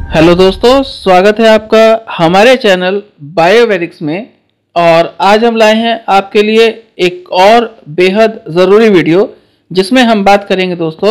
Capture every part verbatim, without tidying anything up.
Hello दोस्तों, स्वागत है आपका हमारे चैनल बायोवेरिक्स में। और आज हम लाए हैं आपके लिए एक और बेहद ज़रूरी वीडियो, जिसमें हम बात करेंगे दोस्तों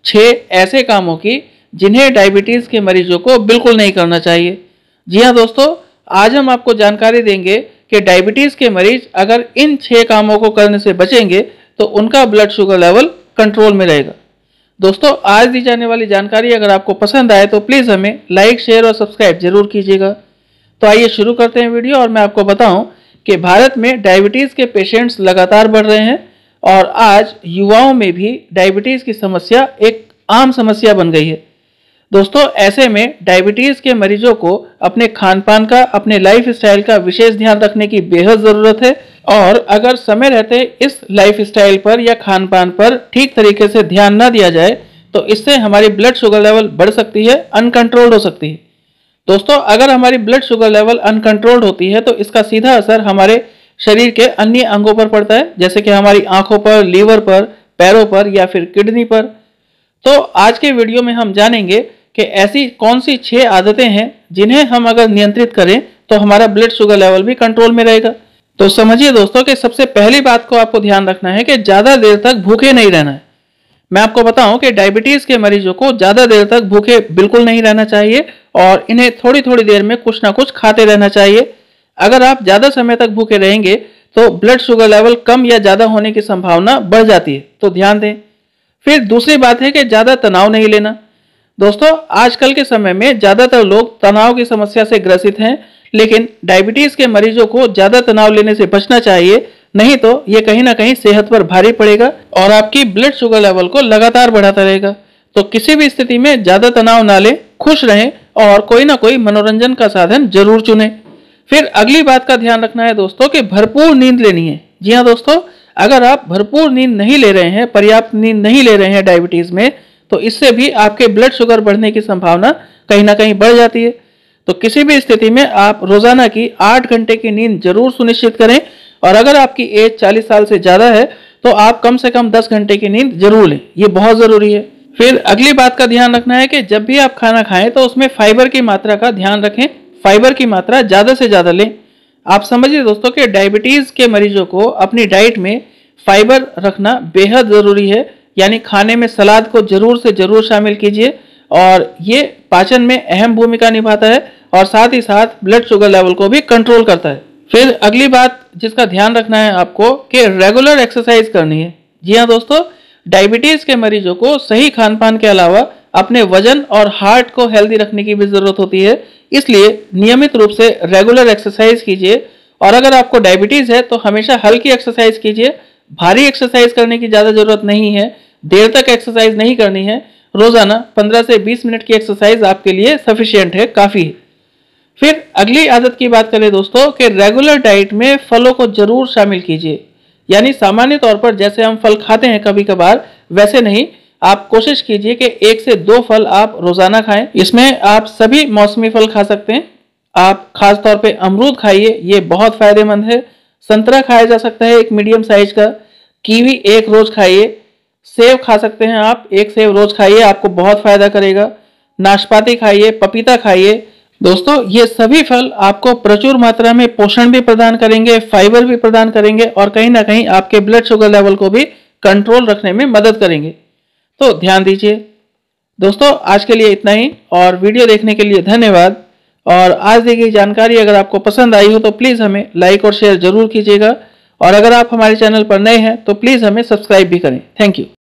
छः ऐसे कामों की जिन्हें डायबिटीज़ के मरीजों को बिल्कुल नहीं करना चाहिए। जी हाँ दोस्तों, आज हम आपको जानकारी देंगे कि डायबिटीज़ के मरीज अगर इन छः कामों को करने से बचेंगे तो उनका ब्लड शुगर लेवल कंट्रोल में रहेगा। दोस्तों, आज दी जाने वाली जानकारी अगर आपको पसंद आए तो प्लीज़ हमें लाइक, शेयर और सब्सक्राइब जरूर कीजिएगा। तो आइए शुरू करते हैं वीडियो। और मैं आपको बताऊं कि भारत में डायबिटीज़ के पेशेंट्स लगातार बढ़ रहे हैं और आज युवाओं में भी डायबिटीज़ की समस्या एक आम समस्या बन गई है। दोस्तों, ऐसे में डायबिटीज़ के मरीजों को अपने खान पान का, अपने लाइफ स्टाइल का विशेष ध्यान रखने की बेहद ज़रूरत है। और अगर समय रहते इस लाइफ स्टाइल पर या खान पान पर ठीक तरीके से ध्यान ना दिया जाए तो इससे हमारी ब्लड शुगर लेवल बढ़ सकती है, अनकंट्रोल्ड हो सकती है। दोस्तों, अगर हमारी ब्लड शुगर लेवल अनकंट्रोल्ड होती है तो इसका सीधा असर हमारे शरीर के अन्य अंगों पर पड़ता है, जैसे कि हमारी आंखों पर, लीवर पर, पैरों पर या फिर किडनी पर। तो आज के वीडियो में हम जानेंगे कि ऐसी कौन सी छह आदतें हैं जिन्हें हम अगर नियंत्रित करें तो हमारा ब्लड शुगर लेवल भी कंट्रोल में रहेगा। तो समझिए दोस्तों कि सबसे पहली बात को आपको ध्यान रखना है कि ज़्यादा देर तक भूखे नहीं रहना है। मैं आपको बताऊं कि डायबिटीज़ के मरीजों को ज़्यादा देर तक भूखे बिल्कुल नहीं रहना चाहिए और इन्हें थोड़ी थोड़ी देर में कुछ ना कुछ खाते रहना चाहिए। अगर आप ज़्यादा समय तक भूखे रहेंगे तो ब्लड शुगर लेवल कम या ज़्यादा होने की संभावना बढ़ जाती है, तो ध्यान दें। फिर दूसरी बात है कि ज़्यादा तनाव नहीं लेना। दोस्तों, आजकल के समय में ज़्यादातर लोग तनाव की समस्या से ग्रसित हैं, लेकिन डायबिटीज़ के मरीजों को ज़्यादा तनाव लेने से बचना चाहिए, नहीं तो ये कहीं ना कहीं सेहत पर भारी पड़ेगा और आपकी ब्लड शुगर लेवल को लगातार बढ़ाता रहेगा। तो किसी भी स्थिति में ज़्यादा तनाव ना लें, खुश रहें और कोई ना कोई मनोरंजन का साधन जरूर चुनें। फिर अगली बात का ध्यान रखना है दोस्तों कि भरपूर नींद लेनी है। जी हाँ दोस्तों, अगर आप भरपूर नींद नहीं ले रहे हैं, पर्याप्त नींद नहीं ले रहे हैं डायबिटीज़ में, तो इससे भी आपके ब्लड शुगर बढ़ने की संभावना कहीं ना कहीं बढ़ जाती है। तो किसी भी स्थिति में आप रोजाना की आठ घंटे की नींद जरूर सुनिश्चित करें और अगर आपकी एज चालीस साल से ज़्यादा है तो आप कम से कम दस घंटे की नींद जरूर लें, ये बहुत ज़रूरी है। फिर अगली बात का ध्यान रखना है कि जब भी आप खाना खाएं तो उसमें फाइबर की मात्रा का ध्यान रखें, फाइबर की मात्रा ज़्यादा से ज़्यादा लें। आप समझिए दोस्तों कि डायबिटीज़ के मरीजों को अपनी डाइट में फाइबर रखना बेहद ज़रूरी है, यानी खाने में सलाद को जरूर से जरूर शामिल कीजिए और ये पाचन में अहम भूमिका निभाता है और साथ ही साथ ब्लड शुगर लेवल को भी कंट्रोल करता है। फिर अगली बात जिसका ध्यान रखना है आपको कि रेगुलर एक्सरसाइज करनी है। जी हाँ दोस्तों, डायबिटीज़ के मरीजों को सही खान पान के अलावा अपने वजन और हार्ट को हेल्दी रखने की भी ज़रूरत होती है, इसलिए नियमित रूप से रेगुलर एक्सरसाइज कीजिए। और अगर आपको डायबिटीज़ है तो हमेशा हल्की एक्सरसाइज कीजिए, भारी एक्सरसाइज करने की ज़्यादा ज़रूरत नहीं है, देर तक एक्सरसाइज नहीं करनी है। रोज़ाना पंद्रह से बीस मिनट की एक्सरसाइज आपके लिए सफिशिएंट है, काफ़ी है। फिर अगली आदत की बात करें दोस्तों कि रेगुलर डाइट में फलों को जरूर शामिल कीजिए, यानी सामान्य तौर पर जैसे हम फल खाते हैं कभी कभार, वैसे नहीं। आप कोशिश कीजिए कि एक से दो फल आप रोज़ाना खाएं। इसमें आप सभी मौसमी फल खा सकते हैं। आप खास तौर पे अमरूद खाइए, ये बहुत फ़ायदेमंद है। संतरा खाया जा सकता है एक मीडियम साइज का। कीवी एक रोज़ खाइए। सेब खा सकते हैं आप, एक सेब रोज़ खाइए, आपको बहुत फ़ायदा करेगा। नाशपाती खाइए, पपीता खाइए। दोस्तों, ये सभी फल आपको प्रचुर मात्रा में पोषण भी प्रदान करेंगे, फाइबर भी प्रदान करेंगे और कहीं ना कहीं आपके ब्लड शुगर लेवल को भी कंट्रोल रखने में मदद करेंगे। तो ध्यान दीजिए। दोस्तों, आज के लिए इतना ही और वीडियो देखने के लिए धन्यवाद। और आज दी गई जानकारी अगर आपको पसंद आई हो तो प्लीज़ हमें लाइक और शेयर जरूर कीजिएगा और अगर आप हमारे चैनल पर नए हैं तो प्लीज़ हमें सब्सक्राइब भी करें। Thank you.